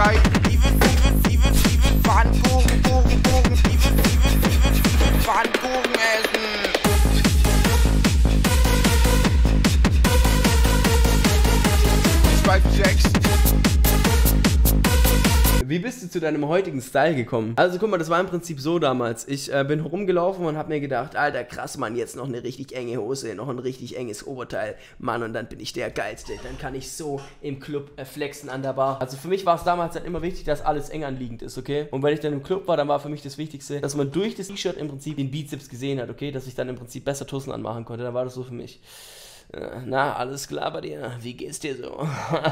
schreit, Pfannkuchen, Pfannkuchen essen. Wie bist du zu deinem heutigen Style gekommen? Also guck mal, das war im Prinzip so damals. Ich bin rumgelaufen und hab mir gedacht, Alter, krass, Mann, jetzt noch eine richtig enge Hose, noch ein richtig enges Oberteil, Mann, und dann bin ich der Geilste. Dann kann ich so im Club flexen an der Bar. Also für mich war es damals halt immer wichtig, dass alles eng anliegend ist, okay? Und wenn ich dann im Club war, dann war für mich das Wichtigste, dass man durch das T-Shirt im Prinzip den Bizeps gesehen hat, okay? Dass ich dann im Prinzip besser Tussen anmachen konnte. Dann war das so für mich. Na, alles klar bei dir? Wie geht's dir so?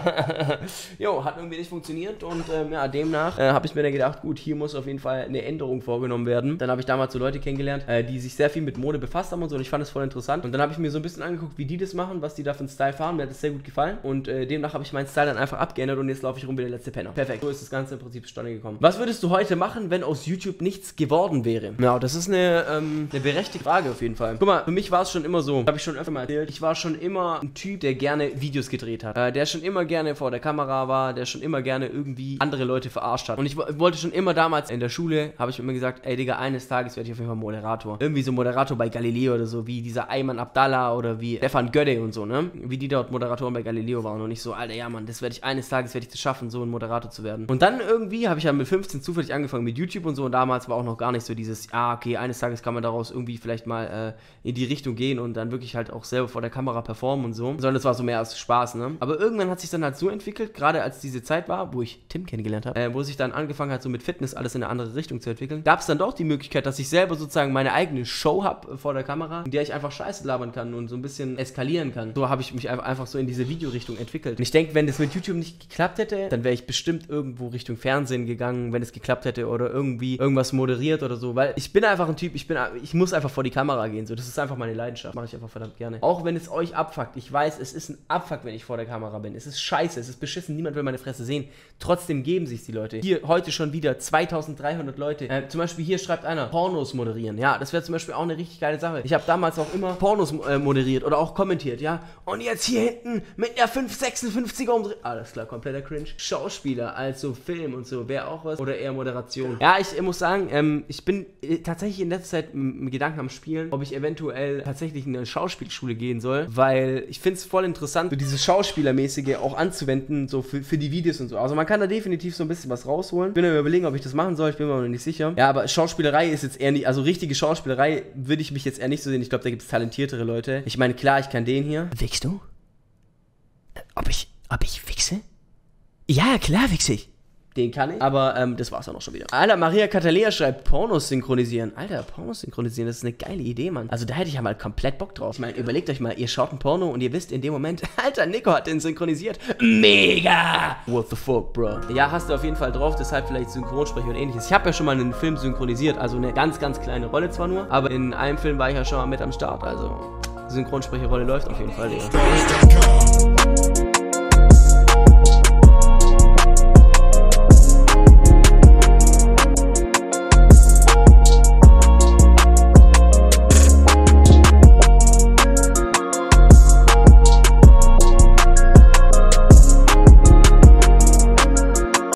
Jo, hat irgendwie nicht funktioniert und ja, demnach habe ich mir dann gedacht, gut, hier muss auf jeden Fall eine Änderung vorgenommen werden. Dann habe ich damals so Leute kennengelernt, die sich sehr viel mit Mode befasst haben und so, und ich fand das voll interessant. Und dann habe ich mir so ein bisschen angeguckt, wie die das machen, was die da für einen Style fahren. Mir hat das sehr gut gefallen und demnach habe ich meinen Style dann einfach abgeändert und jetzt laufe ich rum wie der letzte Penner. Perfekt, so ist das Ganze im Prinzip zustande gekommen. Was würdest du heute machen, wenn aus YouTube nichts geworden wäre? Ja, das ist eine berechtigte Frage auf jeden Fall. Guck mal, für mich war es schon immer so, habe ich schon öfter mal erzählt, ich war schon immer ein Typ, der gerne Videos gedreht hat, der schon immer gerne vor der Kamera war, der schon immer gerne irgendwie andere Leute verarscht hat. Und ich wollte schon immer damals in der Schule, habe ich immer gesagt, ey Digga, eines Tages werde ich auf jeden Fall Moderator. Irgendwie so Moderator bei Galileo oder so, wie dieser Ayman Abdallah oder wie Stefan Gödde und so, ne? Wie die dort Moderatoren bei Galileo waren und ich so, Alter, ja Mann, eines Tages werde ich das schaffen, so ein Moderator zu werden. Und dann irgendwie habe ich ja mit 15 zufällig angefangen mit YouTube und so, und damals war auch noch gar nicht so dieses, okay, eines Tages kann man daraus irgendwie vielleicht mal in die Richtung gehen und dann wirklich halt auch selber vor der Kamera performen und so. Sondern das war so mehr als Spaß, ne? Aber irgendwann hat sich dann halt so entwickelt, gerade als diese Zeit war, wo ich Tim kennengelernt habe, wo sich dann angefangen hat, so mit Fitness alles in eine andere Richtung zu entwickeln, gab es dann doch die Möglichkeit, dass ich selber sozusagen meine eigene Show habe vor der Kamera, in der ich einfach Scheiße labern kann und so ein bisschen eskalieren kann. So habe ich mich einfach so in diese Videorichtung entwickelt. Und ich denke, wenn das mit YouTube nicht geklappt hätte, dann wäre ich bestimmt irgendwo Richtung Fernsehen gegangen, wenn es geklappt hätte, oder irgendwie irgendwas moderiert oder so, weil ich bin einfach ein Typ, ich muss einfach vor die Kamera gehen, so, das ist einfach meine Leidenschaft, mache ich einfach verdammt gerne. Auch wenn es euch abfuckt, ich weiß, es ist ein Abfuck, wenn ich vor der Kamera bin. Es ist scheiße, es ist beschissen, niemand will meine Fresse sehen. Trotzdem geben sich die Leute. Hier heute schon wieder 2300 Leute. Zum Beispiel hier schreibt einer, Pornos moderieren. Ja, das wäre zum Beispiel auch eine richtig geile Sache. Ich habe damals auch immer Pornos moderiert oder auch kommentiert, ja. Und jetzt hier hinten mit der 556er umdrehen. Alles klar, kompletter Cringe. Schauspieler, also Film und so, wäre auch was. Oder eher Moderation. Ja, ich muss sagen, ich bin tatsächlich in letzter Zeit mit Gedanken am Spielen, ob ich eventuell tatsächlich in eine Schauspielschule gehen soll, weil ich finde es voll interessant, so dieses Schauspielermäßige auch anzuwenden, so für die Videos und so. Also man kann da definitiv so ein bisschen was rausholen. Ich bin mir überlegen, ob ich das machen soll, ich bin mir noch nicht sicher. Ja, aber Schauspielerei ist jetzt eher nicht, also richtige Schauspielerei würde ich mich jetzt eher nicht so sehen. Ich glaube, da gibt es talentiertere Leute. Ich meine, klar, ich kann den hier. Wichst du? Ob ich wichse? Ja, klar wichse ich. Den kann ich, aber das war's auch noch schon wieder. Alter, Maria Catalea schreibt, Pornos synchronisieren. Alter, Pornos synchronisieren, das ist eine geile Idee, Mann. Also da hätte ich ja mal komplett Bock drauf. Ich meine, überlegt euch mal, ihr schaut ein Porno und ihr wisst in dem Moment, Alter, Nico hat den synchronisiert. Mega! What the fuck, bro? Ja, hast du auf jeden Fall drauf, deshalb vielleicht Synchronsprecher und ähnliches. Ich habe ja schon mal einen Film synchronisiert, also eine ganz, ganz kleine Rolle zwar nur, aber in einem Film war ich ja schon mal mit am Start, also Synchronsprecherrolle läuft auf jeden Fall, Digga.